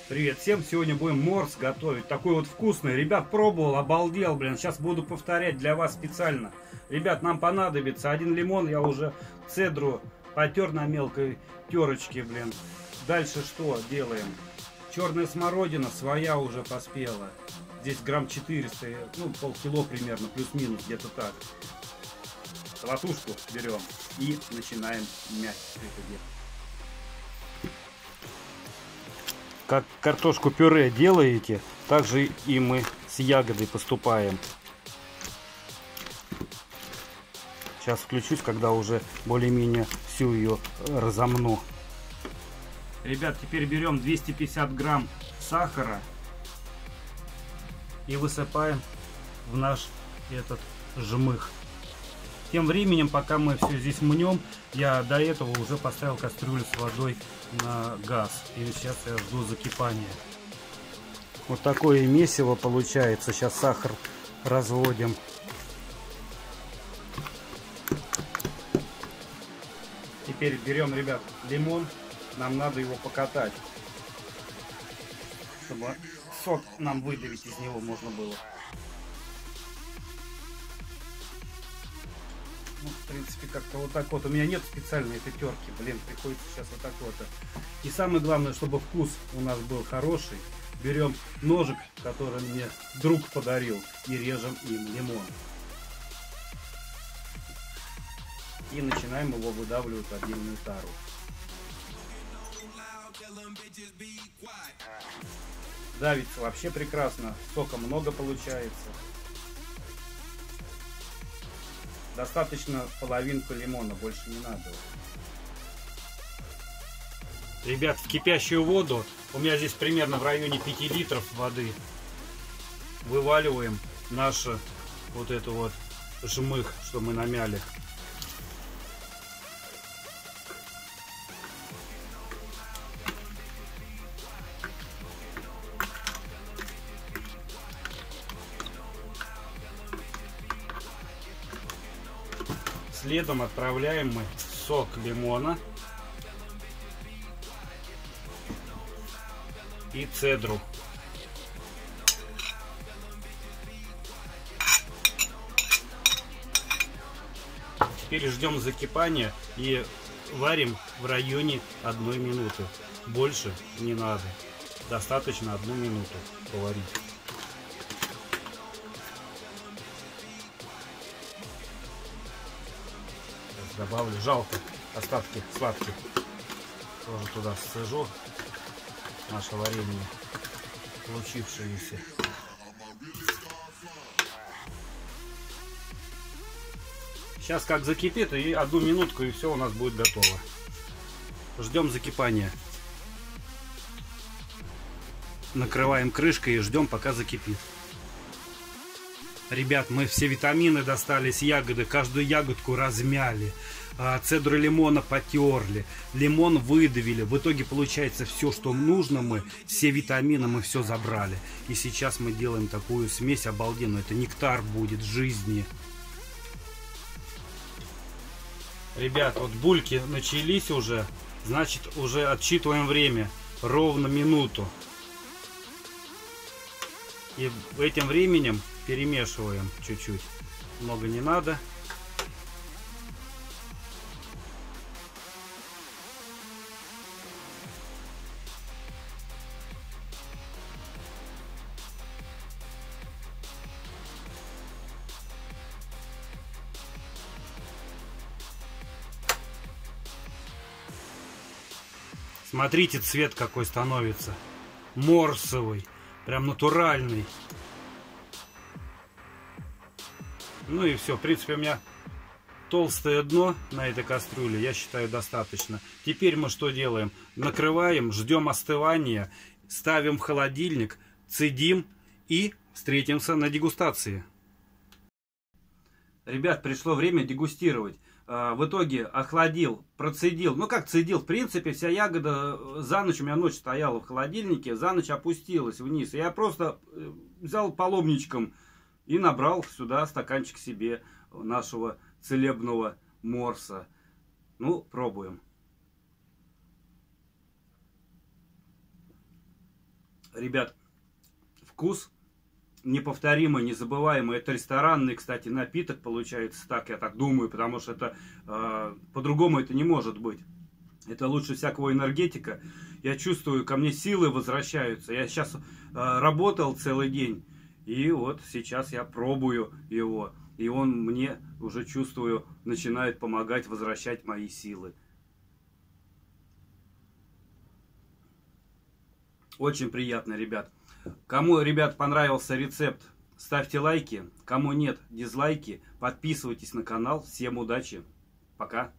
Привет всем! Сегодня будем морс готовить. Такой вот вкусный. Ребят, пробовал, обалдел, блин. Сейчас буду повторять для вас специально. Ребят, нам понадобится 1 лимон. Я уже цедру потер на мелкой терочке, блин. Дальше что делаем? Черная смородина своя уже поспела. Здесь грамм 400, ну полкило примерно, плюс-минус, где-то так. Колотушку берем и начинаем мять это дело. Как картошку пюре делаете, так же и мы с ягодой поступаем. Сейчас включусь, когда уже более-менее всю ее разомну. Ребят, теперь берем 250 грамм сахара и высыпаем в наш этот жмых. Тем временем, пока мы все здесь мнем, я до этого уже поставил кастрюлю с водой на газ. И сейчас я жду закипания. Вот такое месиво получается. Сейчас сахар разводим. Теперь берем, ребят, лимон. Нам надо его покатать, чтобы сок нам выдавить из него можно было. Ну, в принципе, как-то вот так вот. У меня нет специальной этой терки. Блин, приходится сейчас вот так вот. И самое главное, чтобы вкус у нас был хороший. Берем ножик, который мне друг подарил, и режем им лимон. И начинаем его выдавливать в отдельную тару. Давится вообще прекрасно. Сока много получается. Достаточно половинку лимона, больше не надо. Ребят, в кипящую воду, у меня здесь примерно в районе 5 литров воды, вываливаем наш вот это вот жмых, что мы намяли. Следом отправляем мы сок лимона и цедру. Теперь ждем закипания и варим в районе 1 минуты. Больше не надо. Достаточно 1 минуту поварить. Добавлю, жалко, остатки сладких тоже туда сцежу, наше варенье получившееся. Сейчас как закипит, и 1 минутку, и все у нас будет готово. Ждем закипания. Накрываем крышкой и ждем, пока закипит. Ребят, мы все витамины достали с ягоды, каждую ягодку размяли, цедру лимона потерли, лимон выдавили. В итоге получается все, что нужно, мы все витамины мы все забрали. И сейчас мы делаем такую смесь обалденную. Это нектар будет жизни. Ребят, вот бульки начались уже, значит уже отсчитываем время, ровно минуту. И этим временем перемешиваем чуть-чуть. Много не надо. Смотрите, цвет какой становится. Морсовый. Прям натуральный. Ну и все. В принципе, у меня толстое дно на этой кастрюле. Я считаю, достаточно. Теперь мы что делаем? Накрываем, ждем остывания, ставим в холодильник, цедим и встретимся на дегустации. Ребят, пришло время дегустировать. В итоге охладил, процедил. Ну как цедил? В принципе, вся ягода за ночь, у меня ночь стояла в холодильнике, за ночь опустилась вниз. Я просто взял паломничком и набрал сюда стаканчик себе нашего целебного морса. Ну, пробуем. Ребят, вкус неповторимый, незабываемый. Это ресторанный, кстати, напиток получается, так я так думаю, потому что это по-другому это не может быть. Это лучше всякого энергетика. Я чувствую, ко мне силы возвращаются. Я сейчас работал целый день, и вот сейчас я пробую его. И он мне, уже чувствую, начинает помогать возвращать мои силы. Очень приятно, ребят. Кому, ребят, понравился рецепт, ставьте лайки. Кому нет, дизлайки. Подписывайтесь на канал. Всем удачи. Пока.